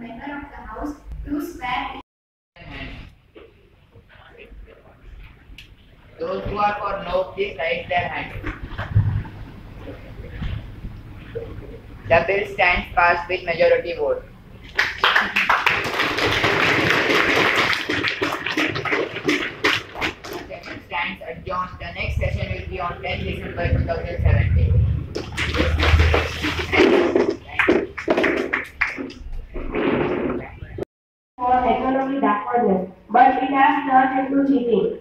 member of the House to swear. Those who are for no, please raise their hand. The bill stands passed with majority vote. The session stands adjourned. The next session will be on 10 December 2017. For economic backwardness, but it has turned into cheating.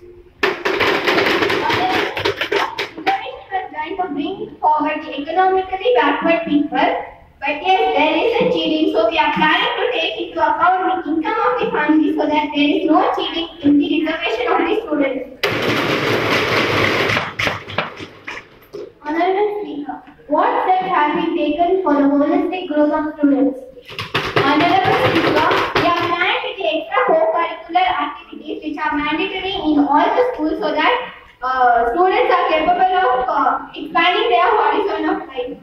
Trying to bring forward the economically backward people, but yes, there is a cheating. So we are planning to take into account the income of the family so that there is no cheating in the reservation of the students. Honorable Speaker, what steps have been taken for the holistic growth of students? Honorable Speaker, we are planning to take extra co-curricular activities which are mandatory in all the schools so that students are capable of expanding their horizon of life.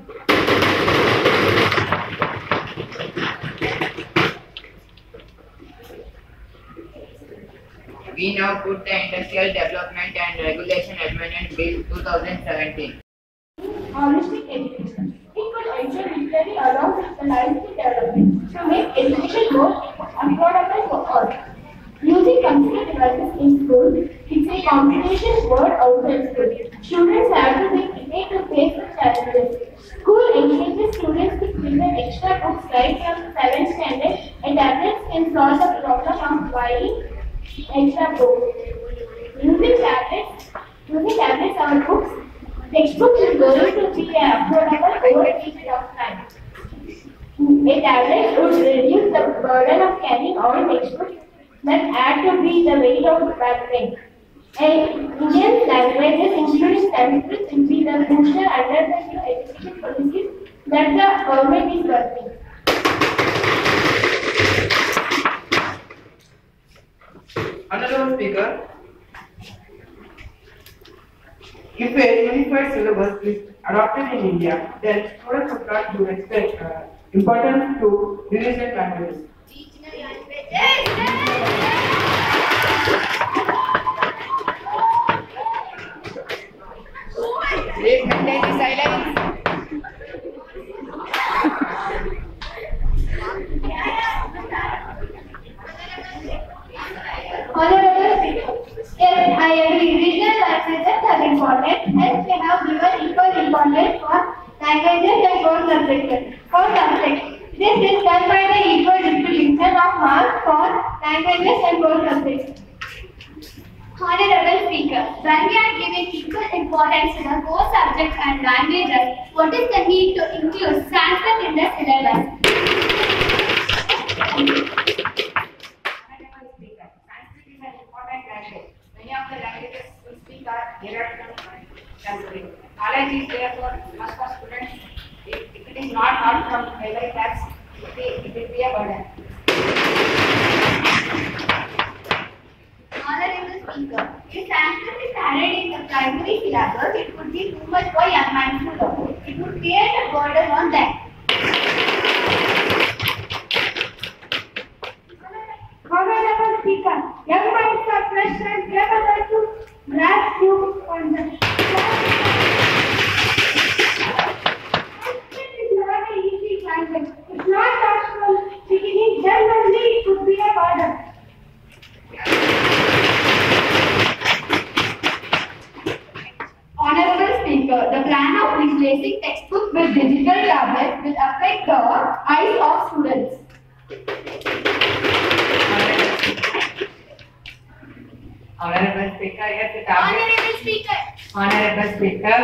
We now put the Industrial Development and Regulation Amendment Bill 2017. Holistic education. It could ensure equally along with the holistic development to make education more affordable for all. Using computer devices in school, it's a combination word outside school. Students have to be prepared to face the challenges. School encourages students to prepare extra books right from 7th standard, and tablets can solve the problem of buying extra books. Using tablets or books, textbooks is going to be affordable over a period of time. A tablet would reduce the burden of carrying all textbooks that add to be the weight of the backpack. Indian languages, including Sanskrit, will be the booster under the new education policies that the government is working. Honorable Speaker, if a unified syllabus is adopted in India, then students would start to respect importance to regional languages. Regional languages. Please maintain the silence. Honorable Speaker, yes, I agree. Regional languages are important, hence we have given equal importance for languages and core subjects. This is done by the equal distribution of marks for languages and core subjects. Honorable Speaker, when we are giving equal importance to the core subjects and languages, what is the need to include Sanskrit in the syllabus? Honorable Speaker, Sanskrit is an important language. Many of the languages we speak are derived from Sanskrit. Knowledge is therefore must for students. If it is not taught from early class, it will be a burden. Honorable Speaker, if Sanskrit is added in the primary syllabus, it would be too much for young minds to learn. It would create a burden on them. Honorable Speaker, young minds are fresh and capable to grasp new concepts. Sanskrit is not an easy language. It's not possible. Speaking it generally, it could be a burden. Honorable Speaker, the plan of replacing textbooks with digital tablets will affect the eyes of students. Honorable Speaker, yes, the tablet. Honorable Speaker. Honorable Speaker.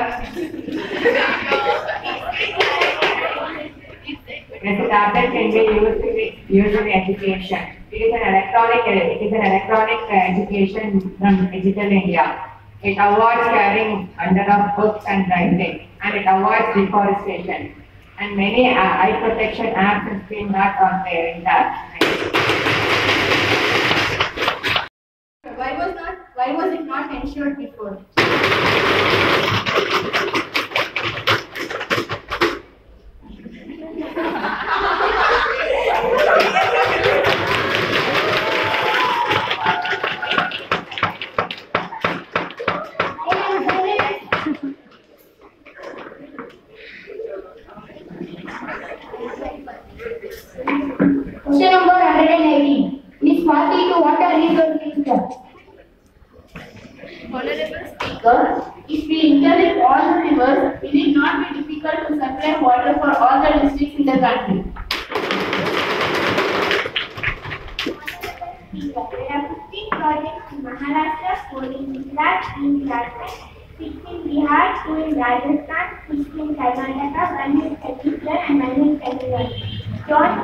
Yes, the tablet can be used in education. It is an electronic education from Digital India. It avoids carrying under of books and writing, and it avoids deforestation. And many eye protection apps and screen not on there in that. Why was it not ensured before?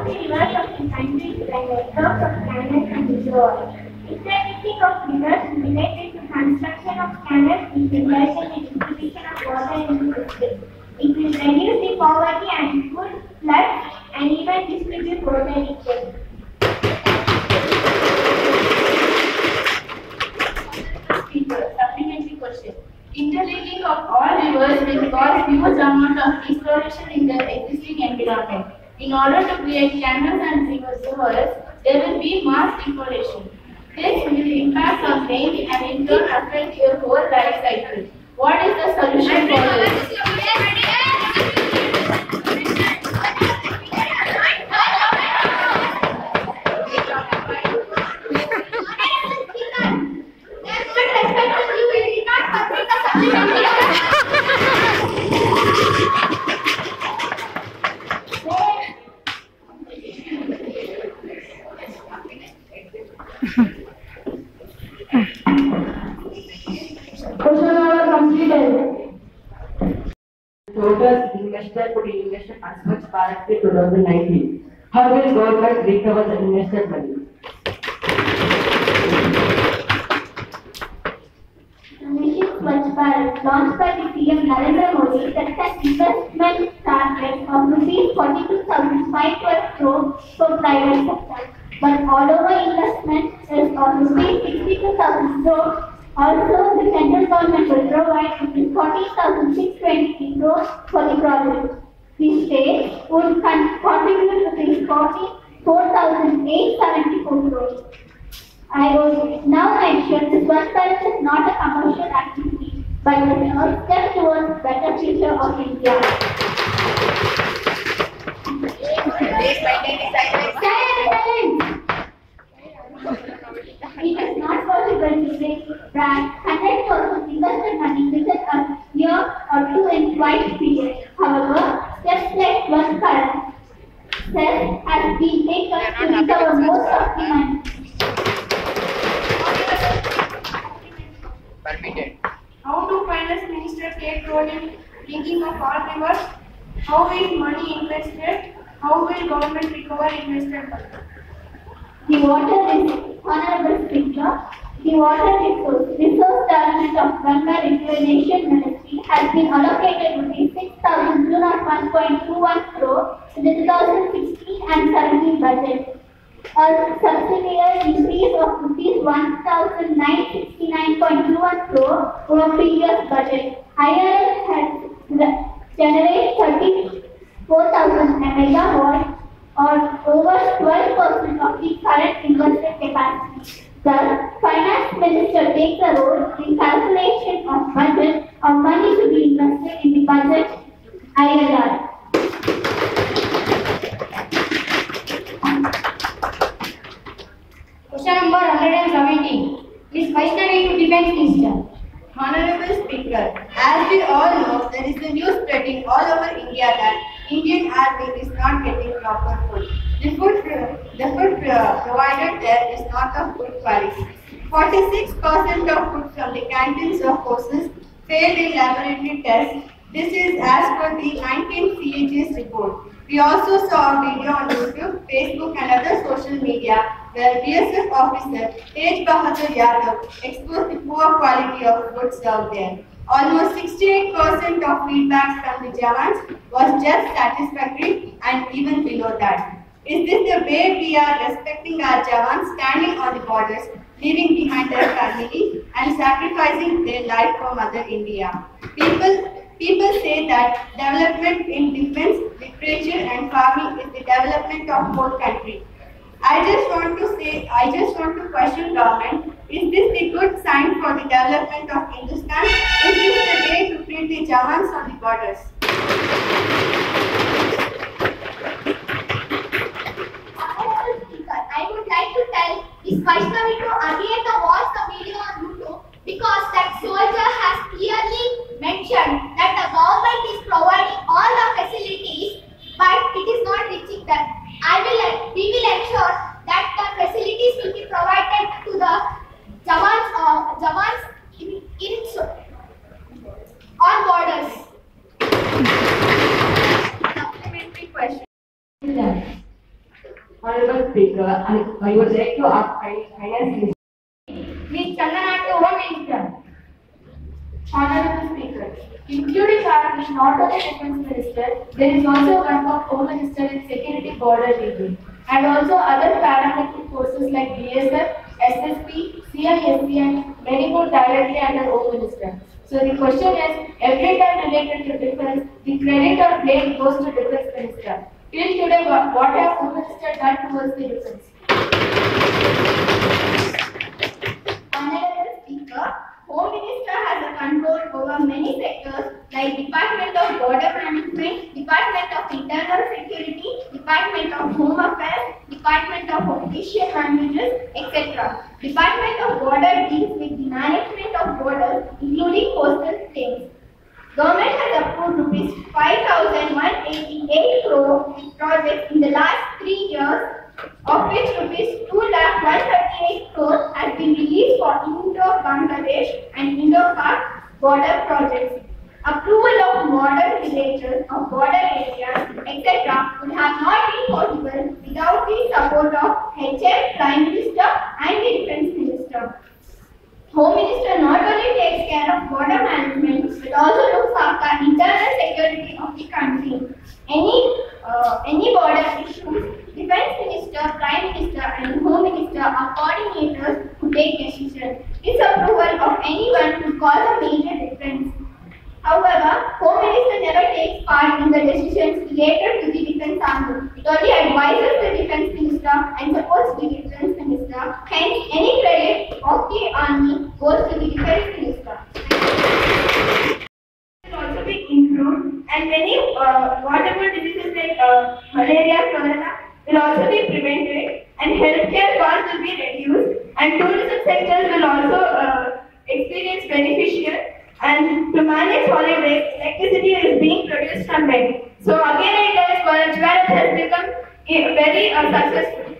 the rivers of the country to the networks of canals and reservoirs. Interlinking of rivers related to construction of canals is resulting in distribution of water in the system. It will reduce the poverty and could flood and even distribute water equally. Supplementary question. Interlinking of all rivers will cause huge amount of distortion in the existing environment. In order to create canals and reservoirs, there will be mass deforestation. This will impact on range and in turn affect your whole life cycle. What is the solution for this? Total investor put invested as much Bharat in 2019. How will government recover the invested money? Mission Swachh Bharat, launched by the PM Narendra Modi, sets an investment target of ₹42,512 crores for private sector. But all over investment is of ₹62,000 crores. Also, the central government will provide ₹14,623 crores for the project. The state would contribute ₹44,874 crores. I would now mention that Swachh Bharat is not a commercial activity, but is a step towards better future of India. It is not possible to say that 100% invested money within a year or two in twice period. However, steps like Swachh Bharat has been taken to recover most of the money. How do Finance Minister take role in linking of all rivers? How is money invested? How will government recover invested money? The water Honorable Speaker, the water resource development of Bangalore Recreation Ministry has been allocated ₹6,201.21 crore in the 2016 and 17 budget. A subsidiary increase of ₹1,969.21 crore over previous budget. IRS has generated 34,000 megawatts or over 12% of the current invested capacity. Thus, Finance Minister takes a role in calculation of budget or money to be invested in the budget IRR. Question number 117. Ms. Vaishnavi to Defense Minister. Honorable Speaker, as we all know, there is a news spreading all over India that Indian Army is not getting proper food. The food provided there is not of good quality. 46% of food from the canteens of forces failed in laboratory tests. This is as per the 19 CHS report. We also saw a video on YouTube, Facebook and other social media where BSF officer Tej Bahadur Yadav exposed the poor quality of food served there. Almost 68% of feedbacks from the Jawans was just satisfactory and even below that. Is this the way we are respecting our Jawans standing on the borders, leaving behind their family and sacrificing their life for Mother India? People say that development in defense, literature and farming is the development of whole country. I just want to question government, is this the good sign for the development of Hindustan? Is this the way to treat the Jawans on the borders? I would like to tell Ms. Vaishnavi to again watch the video on YouTube because that soldier has clearly mentioned that the government is providing all the facilities but it is not reaching them. We will ensure that the facilities will be provided to the Jawans on borders. Supplementary question. Honorable Speaker, I would like to ask Finance Minister. Ms. Chandana to Home Minister. Honorable Speaker, including our not only Defence Minister, there is also one of Home Minister and Security Border Region, and also other paramilitary forces like BSF, SSP, CISP, and many more directly under Home Minister. So the question is, every time related to defense, the credit or blame goes to Defence Minister. Till today, what has Home Minister done towards the defense? Honorable Speaker, Home Minister has a control over many sectors like Department of Border Management, Department of Internal Security, Department of Home Affairs, Department of Official Languages, etc. Department of Border deals with the management of borders, including coastal claims. Government has approved rupees 5,188 crore projects in the last 3 years, of which rupees 2,138 crore has been released for Indo-Bangladesh and Indo-Pak border projects. Approval of border villages of border areas, etc. would have not been possible without the support of HM, Prime Minister and the Defence Minister. Home Minister not only takes care of border management but also looks after internal security of the country. Any border issues, Defence Minister, Prime Minister and Home Minister are coordinators who take decisions. Disapproval of anyone could cause a major difference. However, Home Minister never takes part in the decisions related to the Defence Army. It only advises the Defence Minister and supports the Defence Minister. Hence, any credit of the Army goes to the Defence Minister. It will also be improved, and many waterborne diseases like malaria, cholera will also be prevented, and healthcare costs will be reduced, and tourism sectors will also experience beneficial. And to manage holidays, electricity is being produced from wind. So again, it is Swaraj Bharat has become very successful.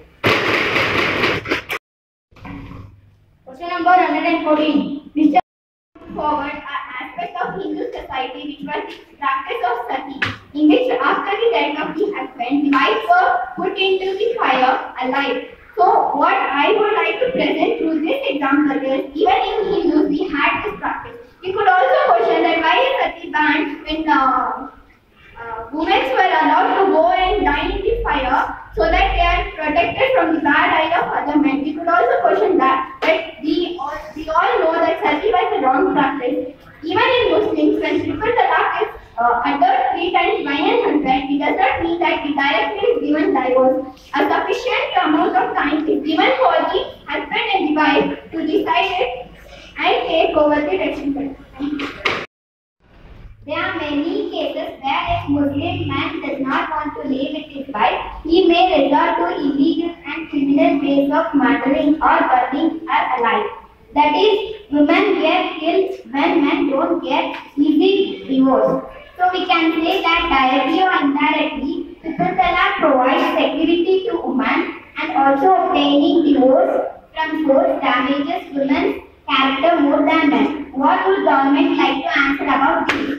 Question number 114. Mr. Forward an aspect of Hindu society which was the practice of sati, in which after the death of the husband, the wives were put into the fire alive. So what I would like to present through this example is, even in Hindus we had this practice. We could also question that why is sati banned when women were allowed to go and die in the fire so that they are protected from the bad eye of other men. We could also question that, but we all know that sati was a wrong practice. Even in Muslims, when triple talaq is uttered 3 times by an husband, it does not mean that he directly is given divorce. A sufficient amount of time is given for the husband and the wife to decide it and take over the decision. There are many cases where a Muslim man does not want to live with his wife. He may resort to illegal and criminal ways of murdering or burning her alive. That is, women get killed when men don't get easy divorce. So we can say that directly or indirectly, triple talaq provides security to women, and also obtaining divorce from court damages women's character more than men. What would government like to answer about this?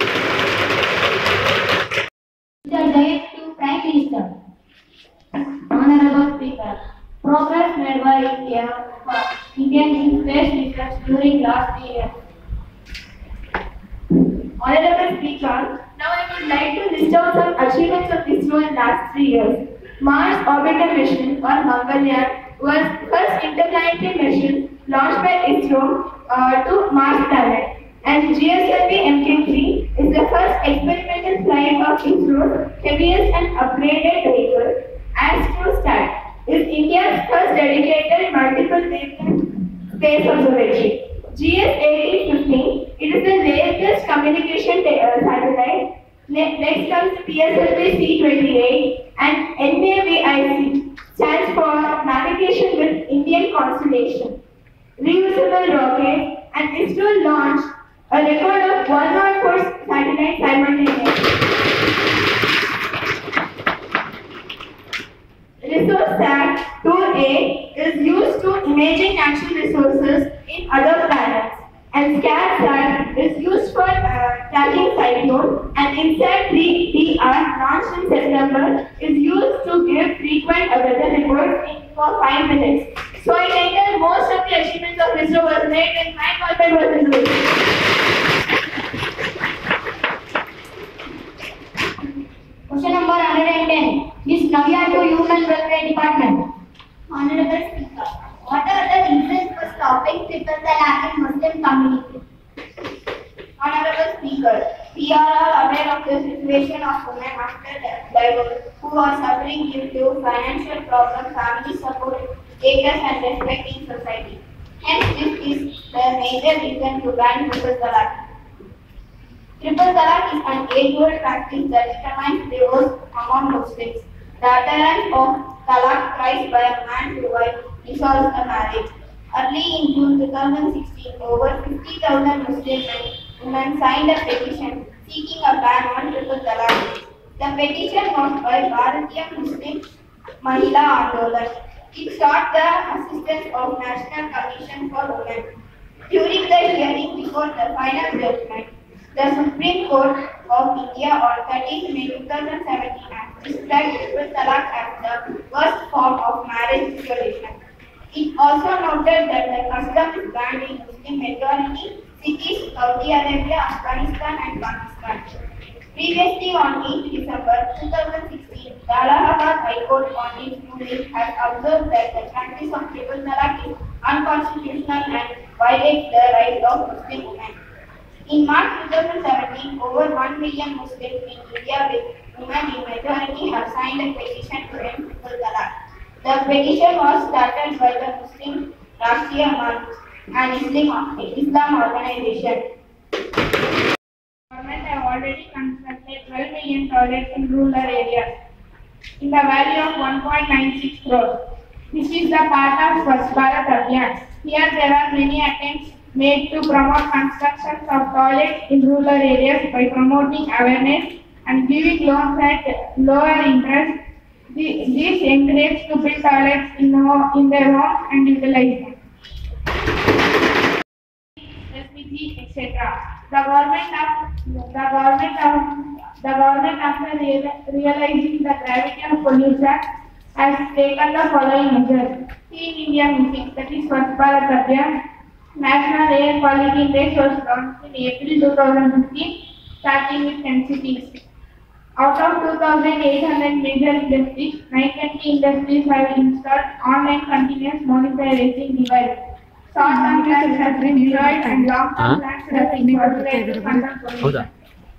Direct to Prime Minister. Honorable Speaker, progress made by India in space research during last year. Honorable Speaker, now I would like to list out some achievements of ISRO in last 3 years. Mars Orbiter Mission or Mangalyaan was first interplanetary mission launched by ISRO to Mars planet, and GSLV Mk3 is the first experimental flight of ISRO's heaviest and upgraded vehicle. Astrosat is India's first dedicated multiple wavelength space observatory. GS1815, it is the latest communication satellite. Next comes PSLV C28, and NAVIC stands for Navigation with Indian Constellation. Reusable rocket, and ISRO launched a record of 104 satellites simultaneously. ResourceSat 2A is used to imaging natural resources in other planets, and SCARSat is used for tracking cyclones, and INSAT-3DR launched in September is used to give give frequent weather reports for 5 minutes. So I can tell most of the achievements of ISRO was made when my government was in rule. Question number 110. Miss Navya to Human Welfare Department. Honorable Speaker, what are the reasons for stopping triple talaq in Muslim community? Honorable Speaker, we are all aware of the situation of women after divorce who are suffering due to financial problems, family support, status and respect in society. Hence, this is the major reason to ban triple talaq. Triple talaq is an age-old practice that determines divorce among Muslims. The utterance of talaq thrice by a man to wife dissolves the marriage. Early in June 2016, over 50,000 Muslim women signed a petition seeking a ban on triple talaq. The petition was by Bharatiya Muslim Mahila Andolan. It sought the assistance of National Commission for Women. During the hearing before the final judgment, the Supreme Court of India on 13 May 2017 has described triple talaq as the worst form of marriage dissolution. It also noted that the custom is banned in Muslim majority cities, Saudi Arabia, Afghanistan and Pakistan. Previously on 8 December 2016, the Allahabad High Court on its ruling has observed that the practice of triple talaq is unconstitutional and violates the rights of Muslim women. In March 2017, over 1 million Muslims in India with women in majority have signed a petition to end triple talaq. The petition was started by the Muslim Rashtriya Manch, an Islam organization. Government have already constructed 12 million toilets in rural areas in the value of 1.96 crores. This is the part of Swachh Bharat Abhiyan. Here there are many attempts made to promote constructions of toilets in rural areas by promoting awareness and giving loans at lower interest. This encourages to build toilets in their homes and utilize them. LPG, etc. The government after realizing the gravity of pollution has taken the following measures. Clean India mission, that is Swachh Bharat Abhiyan. National Air Quality Index was launched in April 2015, starting with 10 cities. Out of 2,800 major industries, 920 industries have installed online continuous monitoring device. Short-term plans have been deployed and long-term plans have been incorporated to control pollution.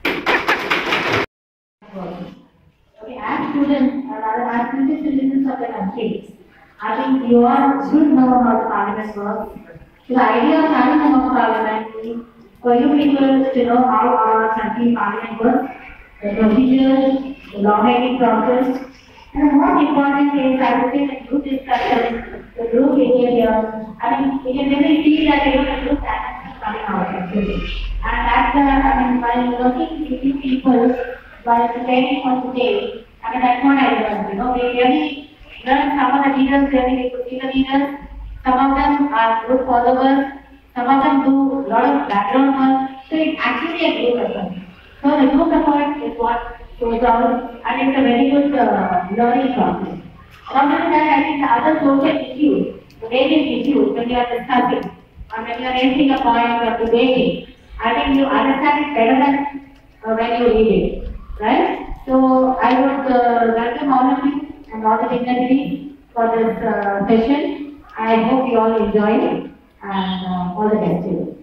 Okay, as students, as future citizens of the country, I think you all should know how the parliament works. The idea of having a mock parliament is for you people to know how our country parliament works, the procedures, the lawmaking process, and the most important is I would say the group discussion, the group behavior. I mean, you can really see that even the group dynamics is coming out actually. And that's by working with you people, by preparing for today, that's what I learned. We really learned some of the leaders, really could see the leaders. Some of them are good followers, some of them do a lot of background work, so it's actually a group effort. So the group effort is what goes on, and it's a very good learning process. Not only that, I think the other social issues, the various issues, when you are discussing, or when you are raising a point or debating, I think you understand it better than when you read it, right? So I would welcome all of you and all the dignitaries for this session. I hope you all enjoy it and all the best to you.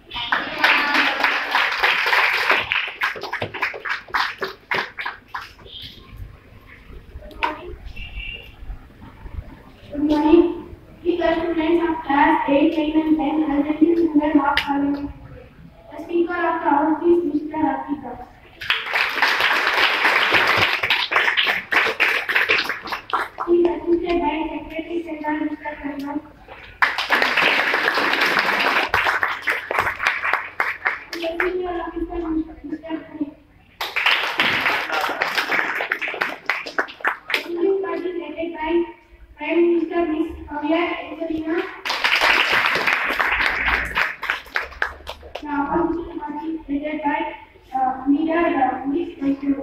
Good morning. We are students of class 8, 9 and 10 are attending to the mock parliament. The speaker of the house is Mr. Akita. He is assisted by Secretary General Mr. Karnam. The senior officer Mr. Kane. The senior party is headed by Prime Minister Ms. Kavya Ezelina. The opposition party is headed by leader Ms.